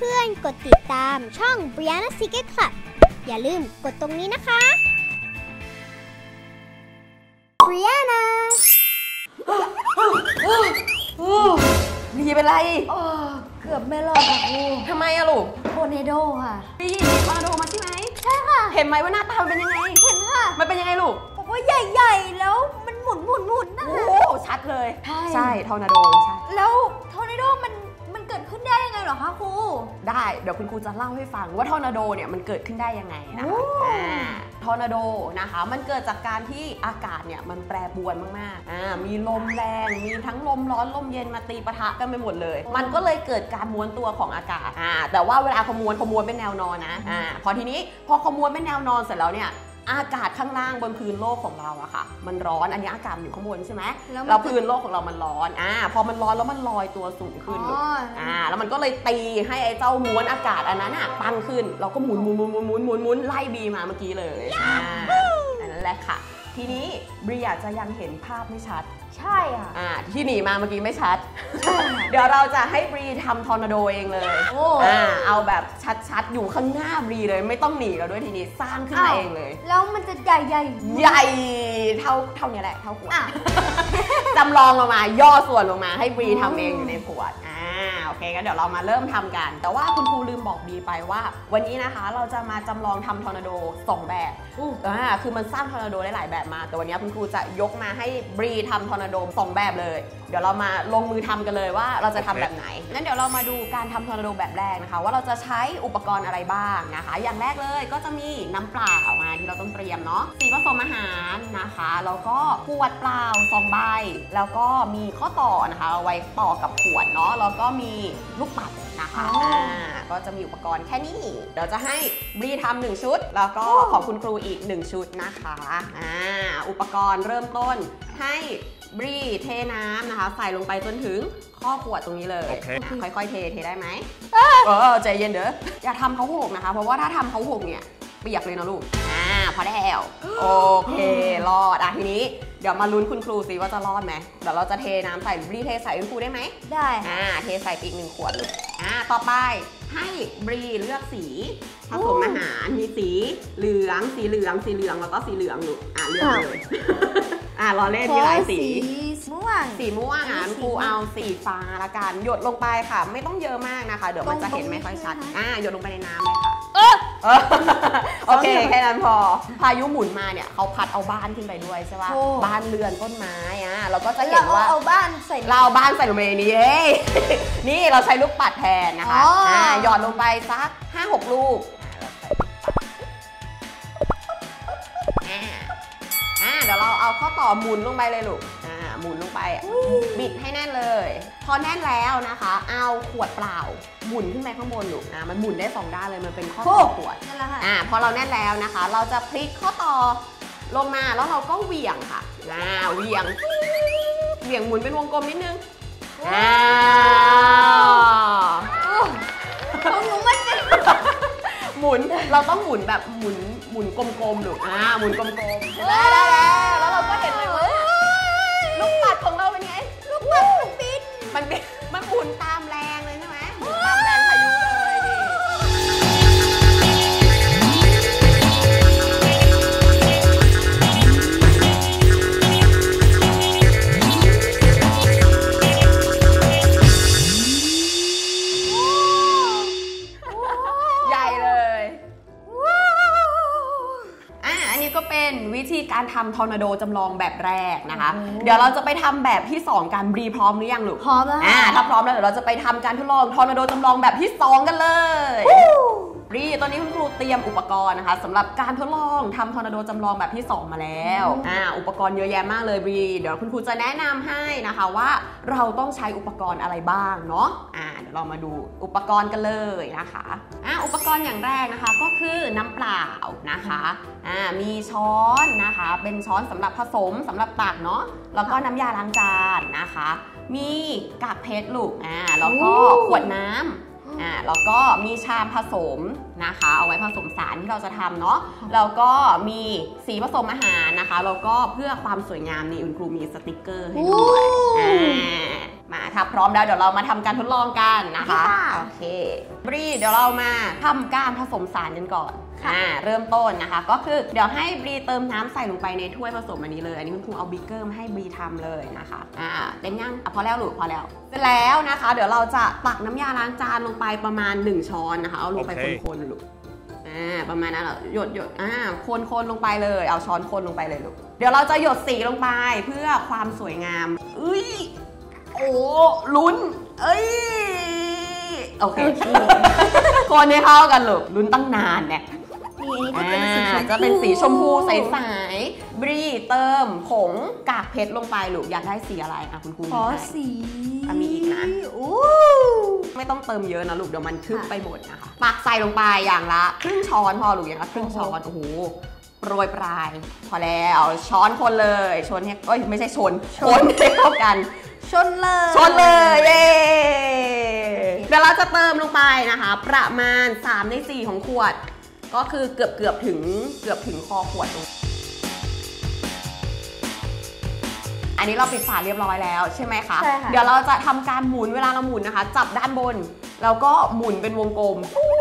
พื่อนๆกดติดตามช่อง Brianna Secret Club อย่าลืมกดตรงนี้นะคะ Brianna บีเป็นไรเกือบไม่รอดค่ะครูทำไมอะลูกโทเนโดค่ะบีทอร์นาโดมาใช่ไหมใช่ค่ะเห็นไหมว่าหน้าตามันเป็นยังไงเห็นค่ะมันเป็นยังไงลูกบอกว่าใหญ่ๆแล้วมันหมุนนะคะโอ้ชัดเลยใช่ทอร์นาโดใช่แล้วโทเนโดมันเกิดขึ้นได้ยังไงเหรอคะครูได้เดี๋ยวคุณครูจะเล่าให้ฟังว่าทอร์นาโดเนี่ยมันเกิดขึ้นได้ยังไงนะคะทอร์นาโดนะคะมันเกิดจากการที่อากาศเนี่ยมันแปรปรวนมากๆมีลมแรงมีทั้งลมร้อนลมเย็นมาตีปะทะกันไปหมดเลยมันก็เลยเกิดการม้วนตัวของอากาศแต่ว่าเวลาขมวนเป็นแนวนอนนะพอทีนี้พอขมวนเป็นแนวนอนเสร็จแล้วเนี่ยอากาศข้างล่างบนพื้นโลกของเราอะค่ะมันร้อนอันนี้อากาศอยู่ข้างบนใช่ไหมแล้วพื้นโลกของเรามันร้อนพอมันร้อนแล้วมันลอยตัวสูงขึ้นแล้วมันก็เลยตีให้ไอ้เจ้าม้วนอากาศอันนั้นอะตั้งขึ้นเราก็หมุนไล่บีมาเมื่อกี้เลยอันนั้นแหละค่ะทีนี้บรีจะยังเห็นภาพไม่ชัดใช่ที่หนีมาเมื่อกี้ไม่ชัดเดี๋ยวเราจะให้บรีทำทอร์นาโดเองเลยเอาแบบชัดๆอยู่ข้างหน้าบรีเลยไม่ต้องหนีเราด้วยทีนี้สร้างขึ้นมาเองเลยแล้วมันจะใหญ่เท่านี้แหละเท่าขวดจำลองลงมาย่อส่วนลงมาให้บรีทำเองอยู่ในขวดโอเคงั้นเดี๋ยวเรามาเริ่มทำกันแต่ว่าคุณครูลืมบอกบีไปว่าวันนี้นะคะเราจะมาจำลองทำทอร์นาโด2แบบคือมันสร้างทอร์นาโดได้หลายแบบมาแต่วันนี้คุณครูจะยกมาให้บรีทำทอร์นาโด2แบบเลยเดี๋ยวเรามาลงมือทำกันเลยว่าเราจะทำแบบไหนงั้นเดี๋ยวเรามาดูการทำทอร์นาโดแบบแรกนะคะว่าเราจะใช้อุปกรณ์อะไรบ้างนะคะอย่างแรกเลยก็จะมีน้ำเปล่าที่เราต้องเตรียมเนาะสีผสมอาหารนะคะแล้วก็ขวดเปล่า2ใบแล้วก็มีข้อต่อนะคะเอาไว้ต่อกับขวดเนาะแล้วก็มีลูกปัดนะคะก็จะมีอุปกรณ์แค่นี้เดี๋ยวจะให้บรีทำ1ชุดแล้วก็ของคุณครูอีก1ชุดนะคะอุปกรณ์เริ่มต้นให้บรีเทน้ำนะคะใส่ลงไปจนถึงข้อขวดตรงนี้เลย ค่อยๆเทได้ไหมใจเย็นเด้ออย่าทำเขาหกนะคะเพราะว่าถ้าทำเขาหกเนี่ยเปียกเลยนะลูกพอแล้วโอเครอดทีนี้เดี๋ยวมาลุ้นคุณครูสิว่าจะรอดไหมเดี๋ยวเราจะเทน้ำใส่บรีเทใส่คุณครูได้ไหมได้เทใส่อีก1ขวดลูกต่อไปให้บรีเลือกสีผสมอาหารมีสีเหลืองแล้วก็สีเหลืองลูกเลือกเลยรอเล่นมีหลายสีม่วงครูเอาสีฟ้าละกันหยดลงไปค่ะไม่ต้องเยอะมากนะคะเดี๋ยวมันจะเห็นไม่ค่อยชัดหยดลงไปในน้ำเลยค่ะโอเคแค่นั้นพอพายุหมุนมาเนี่ยเขาพัดเอาบ้านขึ้นไปด้วยใช่ป่ะบ้านเรือนต้นไม้เราก็จะเห็นว่าเอาบ้านใส่ลงไปในนี้นี่เราใช้ลูกปัดแทนนะคะหยอดลงไปสัก 5-6 ลูกเดี๋ยวเราเอาข้อต่อหมุนลงไปเลยลูกหมุนลงไปบิดให้แน่นเลยพอแน่นแล้วนะคะเอาขวดเปล่าหมุนขึ้นไปข้างบนลูกมันหมุนได้2ด้านเลยมันเป็นข้อต่อขวดพอเราแน่นแล้วนะคะเราจะพลิกข้อต่อลงมาแล้วเราก็เหวี่ยงค่ะเหวี่ยงหมุนเป็นวงกลมนิดนึงหมุนเราต้องหมุนแบบหมุนกลมๆลูกหมุนกลมๆได้แล้วเราก็เห็นเลยว่าลูกปัดของเราเป็นไงลูกปัดบินมันหมุนตามแรงเลยใช่ไหมหมุนตามแรงพายุเลยเป็นวิธีการทำทอร์นาโดจำลองแบบแรกนะคะเดี๋ยวเราจะไปทำแบบที่2กันบรีพร้อมหรือยังลูกพร้อมแล้วถ้าพร้อมแล้วเดี๋ยวเราจะไปทำการทดลองทอร์นาโดจำลองแบบที่2กันเลยบรีตอนนี้คุณครูเตรียมอุปกรณ์นะคะสำหรับการทดลองทำทอร์นาโดจำลองแบบที่2มาแล้วอุปกรณ์เยอะแยะมากเลยบรีเดี๋ยวคุณครูจะแนะนำให้นะคะว่าเราต้องใช้อุปกรณ์อะไรบ้างเนาะเดี๋ยวเรามาดูอุปกรณ์กันเลยนะคะอุปกรณ์อย่างแรกนะคะก็คือน้ำเปล่านะคะมีช้อนนะคะเป็นช้อนสำหรับผสมสำหรับตักเนาะแล้วก็น้ำยาล้างจานนะคะมีกากเพชรลูกแล้วก็ขวดน้ำแล้วก็มีชามผสมนะคะเอาไว้ผสมสารที่เราจะทำเนาะแล้วก็มีสีผสมอาหารนะคะแล้วก็เพื่อความสวยงามนี่คุณครูมีสติกเกอร์ให้ด้วยมาถ้าพร้อมแล้วเดี๋ยวเรามาทำการทดลองกันนะคะโอเคบรีเดี๋ยวเรามาทำการผสมสารกันก่อนเริ่มต้นนะคะก็คือเดี๋ยวให้บรีเติมน้ำใส่ลงไปในถ้วยผสมอันนี้เลยอันนี้คุณครูเอาบิ๊กเกอร์มาให้บรีทำเลยนะคะเต็มยังพอแล้วหรือพอแล้วเสร็จแล้วนะคะเดี๋ยวเราจะตักน้ำยาล้างจานลงไปประมาณ1ช้อนนะคะเอาลงไปคนๆลูกประมาณนั้นหยดคนลงไปเลยเอาช้อนคนลงไปเลยลูกเดี๋ยวเราจะหยดสีลงไปเพื่อความสวยงามโอ้ลุ้นโอเคคนให้เข้ากันลูกลุ้นตั้งนานเนี่ยจะเป็นสีชมพูใสๆบรีเติมผงกากเพชรลงไปลูกอยากได้สีอะไรคุณครูสีมีอีกนะไม่ต้องเติมเยอะนะลูกเดี๋ยวมันทึบไปหมดนะคะตักใส่ลงไปอย่างละครึ่งช้อนพอลูกอย่างละครึ่งช้อนโอ้โหโปรยปลายพอแล้วช้อนคนเลยชนให้ไม่ใช่คนให้เข้ากันชนเลยเย้เดี๋ยวเราจะเติมลงไปนะคะประมาณ3 ใน 4ของขวดก็คือเกือบถึงคอขวดอันนี้เราปิดฝาเรียบร้อยแล้วใช่ไหมคะเดี๋ยวเราจะทำการหมุนเวลาเราหมุนนะคะจับด้านบนแล้วก็หมุนเป็นวงกลม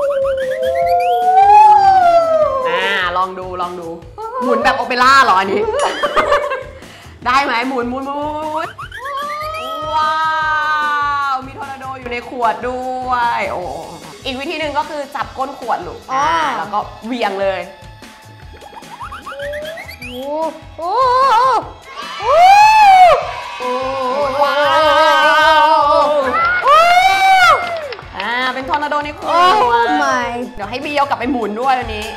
ลองดูหมุนแบบโอเปร่าเหรออันนี้ ได้ไหมหมุนว้าวมีทอร์นาโดอยู่ในขวดด้วยโอ้อีกวิธีหนึ่งก็คือจับก้นขวดลูกแล้วก็เวียงเลยว้าวเป็นทอร์นาโดในขวดเดี๋ยวให้บีเอากลับไปหมุนด้วยวันนี้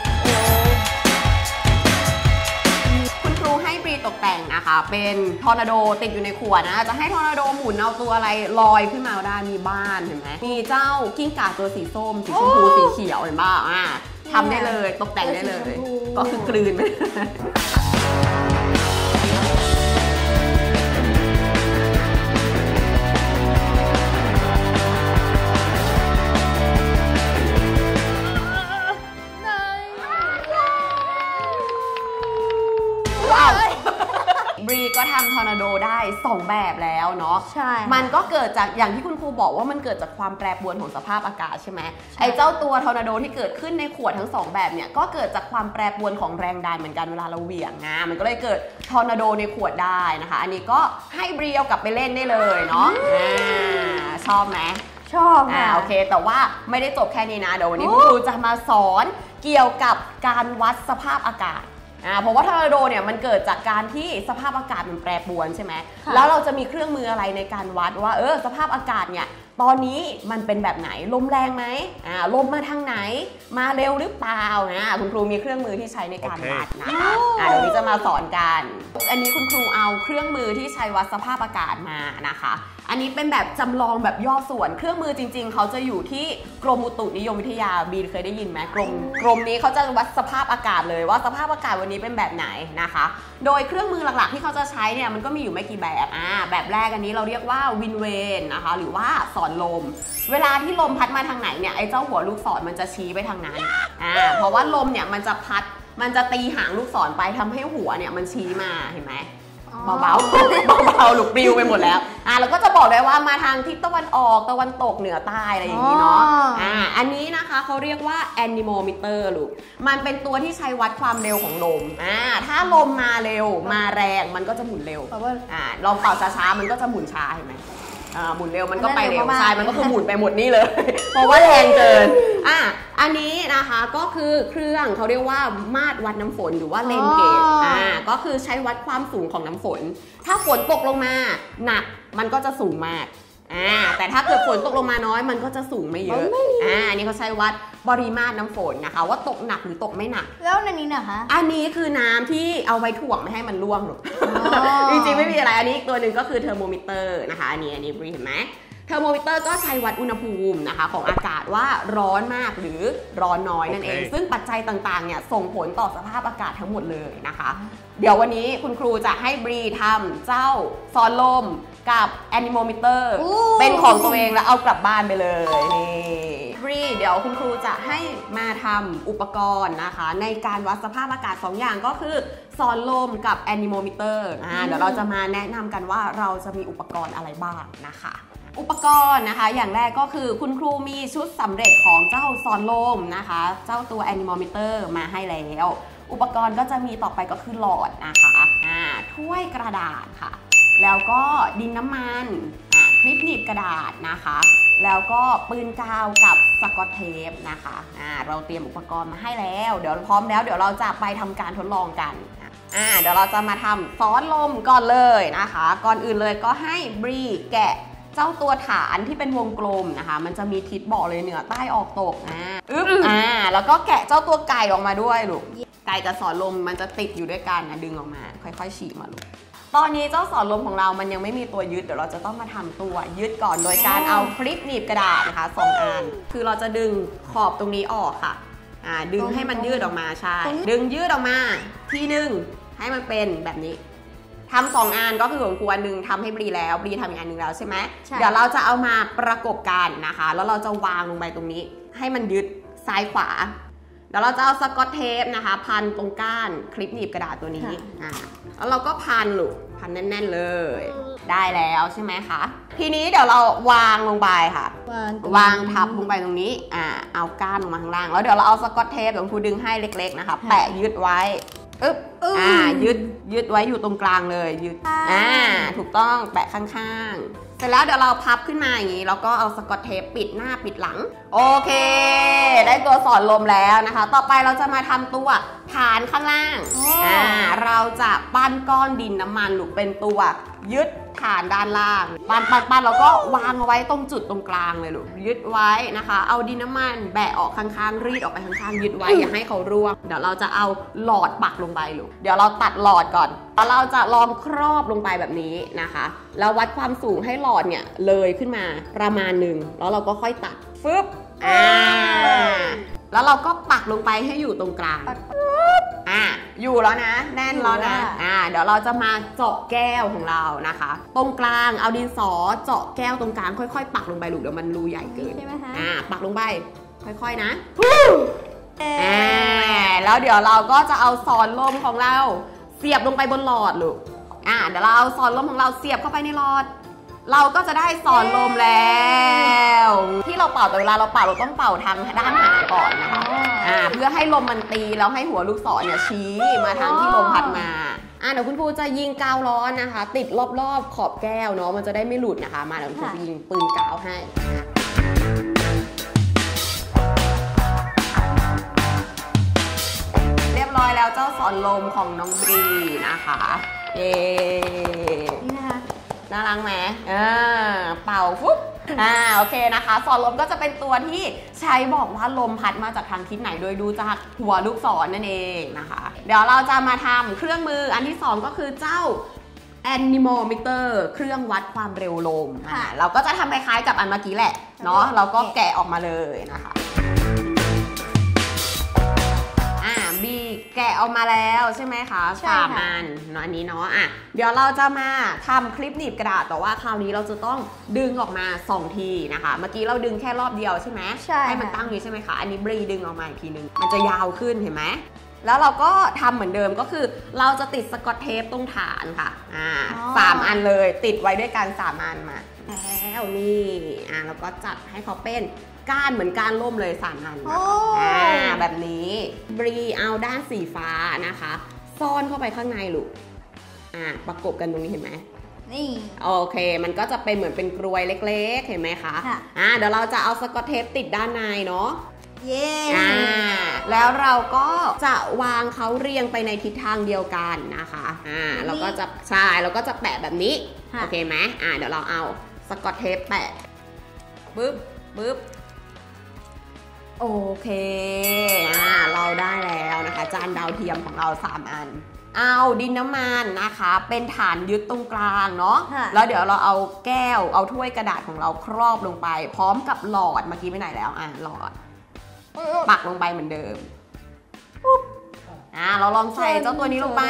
คุณครูให้บีตกแต่งนะคะเป็นทอร์นาโดติดอยู่ในขวดนะจะให้ทอร์นาโดหมุนเอาตัวอะไรลอยขึ้นมาได้มีบ้านเห็นไหมมีเจ้ากิ้งก่าตัวสีส้มสีชมพูสีเขียวเห็นบ้างทำได้เลยตกแต่งได้เลยก็คือกลืนไปบรีก็ทำทอร์นาโดได้2แบบแล้วเนาะใช่มันก็เกิดจากอย่างที่คุณครูบอกว่ามันเกิดจากความแปรปรวนของสภาพอากาศใช่ไหมไอ้เจ้าตัวทอร์นาโดที่เกิดขึ้นในขวดทั้ง2แบบเนี่ยก็เกิดจากความแปรปรวนของแรงดันเหมือนกันเวลาเราเหวี่ยงมันก็เลยเกิดทอร์นาโดในขวดได้นะคะอันนี้ก็ให้บรีเอากลับไปเล่นได้เลยเนาะชอบไหมชอบโอเคแต่ว่าไม่ได้จบแค่นี้นะเดี๋ยววันนี้คุณครูจะมาสอนเกี่ยวกับการวัดสภาพอากาศเพราะว่าทอร์นาโดเนี่ยมันเกิดจากการที่สภาพอากาศมันแปรปรวนใช่ไหมแล้วเราจะมีเครื่องมืออะไรในการวัดว่าสภาพอากาศเนี่ยตอนนี้มันเป็นแบบไหนลมแรงไหมลมมาทางไหนมาเร็วหรือเปล่าคุณครูมีเครื่องมือที่ใช้ในการวัดนะคะเดี๋ยวนี้จะมาสอนกันอันนี้คุณครูเอาเครื่องมือที่ใช้วัดสภาพอากาศมานะคะอันนี้เป็นแบบจำลองแบบย่อส่วนเครื่องมือจริงๆเขาจะอยู่ที่กรมอุตุนิยมวิทยาบีเคยได้ยินไหมกรมนี้เขาจะวัดสภาพอากาศเลยว่าสภาพอากาศวันนี้เป็นแบบไหนนะคะโดยเครื่องมือหลักๆที่เขาจะใช้เนี่ยมันก็มีอยู่ไม่กี่แบบแบบแรกอันนี้เราเรียกว่าวินเวนนะคะหรือว่าสอนลมเวลาที่ลมพัดมาทางไหนเนี่ยไอ้เจ้าหัวลูกศรมันจะชี้ไปทางนั้นเพราะว่าลมเนี่ยมันจะพัดมันจะตีหางลูกศรไปทำให้หัวเนี่ยมันชี้มาเห็นไหมเบาๆหลุกปลิวไปหมดแล้วเราก็จะบอกได้ว่ามาทางทิศตะวันออกตะวันตกเหนือใต้อะไรอย่างนี้เนาะอันนี้นะคะเขาเรียกว่า anemometer ลูกมันเป็นตัวที่ใช้วัดความเร็วของลมถ้าลมมาเร็วมาแรงมันก็จะหมุนเร็วลองเป่าช้าๆมันก็จะหมุนช้าเห็นไหมหมุนเร็วมันก็ไปเร็วใช่มันก็คือหมุนไปหมดนี่เลย เพราะว่าแรงเกินอันนี้นะคะก็คือเครื่องเขาเรียกว่ามาตรวัดน้ำฝนหรือว่าเลนเกจก็คือใช้วัดความสูงของน้ำฝนถ้าฝนตกลงมาหนักมันก็จะสูงมากแต่ถ้าเกิดฝนตกลงมาน้อยมันก็จะสูงไม่เยอะอันนี้เขาใช้วัดปริมาตรน้ำฝนนะคะว่าตกหนักหรือตกไม่หนักแล้วในนี้นะคะอันนี้คือน้ำที่เอาไว้ถ่วงไม่ให้มันร่วงหรอกจริงๆไม่มีอะไรอันนี้อีกตัวหนึ่งก็คือเทอร์โมมิเตอร์นะคะอันนี้บรีเห็นไหมเทอร์โมมิเตอร์ก็ใช้วัดอุณหภูมินะคะของอากาศว่าร้อนมากหรือร้อนน้อยนั่นเองซึ่งปัจจัยต่างๆเนี่ยส่งผลต่อสภาพอากาศทั้งหมดเลยนะคะเดี๋ยววันนี้คุณครูจะให้บรีทำเจ้าซอนลมกับ anemometer เป็นของตัวเองแล้วเอากลับบ้านไปเลยนี่บรีรีเดี๋ยวคุณครูจะให้มาทำอุปกรณ์นะคะในการวัดสภาพอากาศ2อย่างก็คือสอนลมกับแอนิโมมิเตอร์เดี๋ยวเราจะมาแนะนำกันว่าเราจะมีอุปกรณ์อะไรบ้างนะคะอุปกรณ์นะคะอย่างแรกก็คือคุณครูมีชุดสำเร็จของเจ้าสอนลมนะคะเจ้าตัวแอนิโมมิเตอร์มาให้แล้วอุปกรณ์ก็จะมีต่อไปก็คือหลอดนะคะถ้วยกระดาษค่ะแล้วก็ดินน้ำมันคลิปหนีบกระดาษนะคะแล้วก็ปืนกาวกับสกอตเทปนะคะเราเตรียมอุปกรณ์มาให้แล้วเดี๋ยวพร้อมแล้วเดี๋ยวเราจะไปทำการทดลองกันเดี๋ยวเราจะมาทำซ้อนลมก่อนเลยนะคะก่อนอื่นเลยก็ให้บรีแกะเจ้าตัวฐานที่เป็นวงกลมนะคะมันจะมีทิศบอกเลยเหนือใต้ออกตกแล้วก็แกะเจ้าตัวไก่ออกมาด้วยลูกไก่กับสอนลมมันจะติดอยู่ด้วยกันดึงออกมาค่อยๆฉีกมาลูกตอนนี้เจ้าสอนลมของเรามันยังไม่มีตัวยึดเดี๋ยวเราจะต้องมาทำตัวยึดก่อนโดยการเอาคลิปหนีบกระดาษนะคะ2 อันคือเราจะดึงขอบตรงนี้ออกค่ะดึงให้มันยืดออกมาใช่ดึงยืดออกมาทีนึงให้มันเป็นแบบนี้ทำ2 อันก็คือของครูอันนึงทำให้บรีแล้วบรีทำอีกอันนึงแล้วใช่ไหมเดี๋ยวเราจะเอามาประกบกันนะคะแล้วเราจะวางลงไปตรงนี้ให้มันยึดซ้ายขวาเดี๋ยวเราจะเอาสกอตเทปนะคะพันตรงก้านคลิปหนีบกระดาษตัวนี้แล้วเราก็พันลูกพันแน่นๆเลยได้แล้วใช่ไหมคะทีนี้เดี๋ยวเราวางลงไปค่ะวางทับลงไปตรงนี้เอาก้านลงมาข้างล่างแล้วเดี๋ยวเราเอาสกอตเทปของครูดึงให้เล็กๆนะคะแปะยึดไว้ยึดไว้อยู่ตรงกลางเลยยึดถูกต้องแปะข้างๆเสร็จแล้วเดี๋ยวเราพับขึ้นมาอย่างนี้แล้วก็เอาสกอตเทปปิดหน้าปิดหลังโอเคได้ตัวสอนลมแล้วนะคะต่อไปเราจะมาทำตัวฐานข้างล่างเราจะปั้นก้อนดินน้ำมันลูกเป็นตัวยึดฐานด้านล่างปั้นแล้วก็วางเอาไว้ตรงจุดตรงกลางเลยลูกยึดไว้นะคะเอาดินน้ำมันแบะออกข้างๆรีดออกไปข้างๆยึดไว้อย่าให้เขาร่วงเดี๋ยวเราจะเอาหลอดปักลงไปลูกเดี๋ยวเราตัดหลอดก่อนแล้วเราจะลองครอบลงไปแบบนี้นะคะแล้ววัดความสูงให้หลอดเนี่ยเลยขึ้นมาประมาณหนึ่งแล้วเราก็ค่อยตัดฟึบแล้วเราก็ปักลงไปให้อยู่ตรงกลางอยู่แล้วนะแน่นแล้วนะเดี๋ยวเราจะมาเจาะแก้วของเรานะคะตรงกลางเอาดินสอเจาะแก้วตรงกลางค่อยๆปักลงไปลูกเดี๋ยวมันรูใหญ่เกินปักลงไปค่อยๆนะแล้วเดี๋ยวเราก็จะเอาสอนลมของเราเสียบลงไปบนหลอดลูกเดี๋ยวเราเอาสอนลมของเราเสียบเข้าไปในหลอดเราก็จะได้สอนลมแล้วที่เราเป่าแต่เวลาเราเป่าเราต้องเป่าทางด้านหางก่อนนะคะเพื่อให้ลมมันตีแล้วให้หัวลูกศรเนี่ยชี้มาทางที่ลมพัดมาเดี๋ยวคุณครูจะยิงกาวร้อนนะคะติดรอบๆขอบแก้วเนาะมันจะได้ไม่หลุดนะคะมาเดี๋ยวคุณครูจะยิงปืนกาวให้เรียบร้อยแล้วเจ้าสอนลมของน้องบรีนะคะนี่นะคะน่ารักไหมเป่าฟุ๊บโอเคนะคะสอนลมก็จะเป็นตัวที่ใช้บอกว่าลมพัดมาจากทางทิศไหนโดยดูจากหัวลูกศรนั่นเองนะคะเดี๋ยวเราจะมาทำเครื่องมืออันที่2ก็คือเจ้า Anemometer เครื่องวัดความเร็วลมเราก็จะทำคล้ายๆกับอันเมื่อกี้แหละเนาะเราก็แกะออกมาเลยนะคะบีแกะออกมาแล้วใช่ไหมคะ3 อันอันนี้เนาะเดี๋ยวเราจะมาทำคลิปหนีบกระดาษแต่ว่าคราวนี้เราจะต้องดึงออกมา2 ทีนะคะเมื่อกี้เราดึงแค่รอบเดียวใช่ไหมให้มันตั้งอยู่ใช่ไหมคะอันนี้บรีดึงออกมาอีกทีนึงมันจะยาวขึ้นเห็นไหมแล้วเราก็ทำเหมือนเดิมก็คือเราจะติดสกอตเทปตรงฐานค่ะ3 อันเลยติดไว้ด้วยกัน3 อันมาแล้วนี่แล้วก็จัดให้เขาเป็นก้านเหมือนก้านล่มเลย3 อันแบบนี้บรีเอาด้านสีฟ้านะคะซ่อนเข้าไปข้างในลูกประกบกันตรงนี้เห็นไหมนี่โอเคมันก็จะเป็นเหมือนเป็นกรวยเล็กๆเห็นไหมคะเดี๋ยวเราจะเอาสกอตเทปติดด้านในเนาะแล้วเราก็จะวางเขาเรียงไปในทิศทางเดียวกันนะคะเราก็จะใช่เราก็จะแปะแบบนี้โอเคไหมเดี๋ยวเราเอาสกอตเทปแปะปึ๊บโอเคเราได้แล้วนะคะจานดาวเทียมของเรา3 อันเอาดินน้ำมันนะคะเป็นฐานยึดตรงกลางเนาะแล้วเดี๋ยวเราเอาแก้วเอาถ้วยกระดาษของเราครอบลงไปพร้อมกับหลอดเมื่อกี้ไปไหนแล้วหลอดปักลงไปเหมือนเดิมเราลองใส่เจ้าตัวนี้ลงไป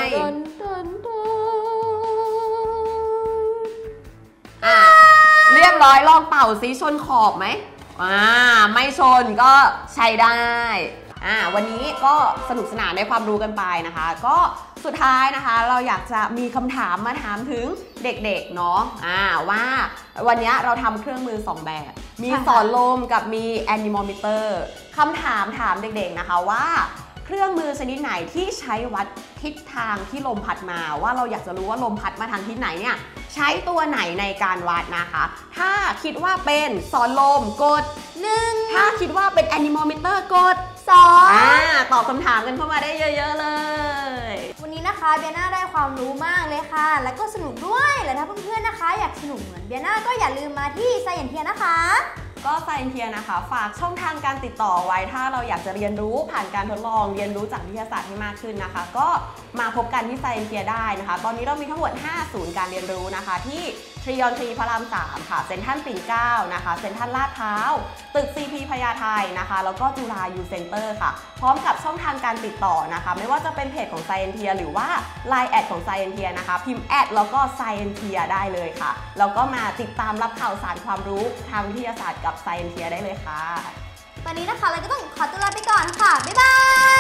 เรียบร้อยลองเป่าซิชนขอบไหมไม่ชนก็ใช้ได้วันนี้ก็สนุกสนานได้ความรู้กันไปนะคะก็สุดท้ายนะคะเราอยากจะมีคำถามมาถามถึงเด็กๆเนาะว่าวันนี้เราทำเครื่องมือ2แบบมีสอนลมกับมี anemometer คำถามเด็กๆนะคะว่าเครื่องมือชนิดไหนที่ใช้วัดทิศทางที่ลมพัดมาว่าเราอยากจะรู้ว่าลมพัดมาทางทิศไหนเนี่ยใช้ตัวไหนในการวัดนะคะถ้าคิดว่าเป็นสอนลมกด1ถ้าคิดว่าเป็น anemometer กด2ตอบคำถามกันเข้ามาได้เยอะๆเลยวันนี้นะคะเบียน่าได้ความรู้มากเลยค่ะแล้วก็สนุกด้วยและถ้าเพื่อนๆนะคะอยากสนุกเหมือนเบียน่าก็อย่าลืมมาที่ Scientia นะคะก็Scientiaนะคะฝากช่องทางการติดต่อไว้ถ้าเราอยากจะเรียนรู้ผ่านการทดลองเรียนรู้จากวิทยาศาสตร์ให้มากขึ้นนะคะก็มาพบกันที่Scientiaได้นะคะตอนนี้เรามีทั้งหมด5ศูนย์การเรียนรู้นะคะที่ทริยอนทรีพระราม3ค่ะเซ็นทรัลปิ่นเกล้านะคะเซ็นทรัลลาดพร้าวตึก CP พญาไทนะคะแล้วก็จุฬายูเซ็นเตอร์ค่ะพร้อมกับช่องทางการติดต่อนะคะไม่ว่าจะเป็นเพจของScientiaหรือว่า Line แอดของScientiaนะคะพิมพ์แอดแล้วก็Scientiaได้เลยค่ะแล้วก็มาติดตามรับข่าวสารความรู้ทางวิทยาศาสตร์กับScientiaได้เลยค่ะตอนนี้นะคะเราก็ต้องขอตัวลาไปก่อนค่ะบ๊ายบาย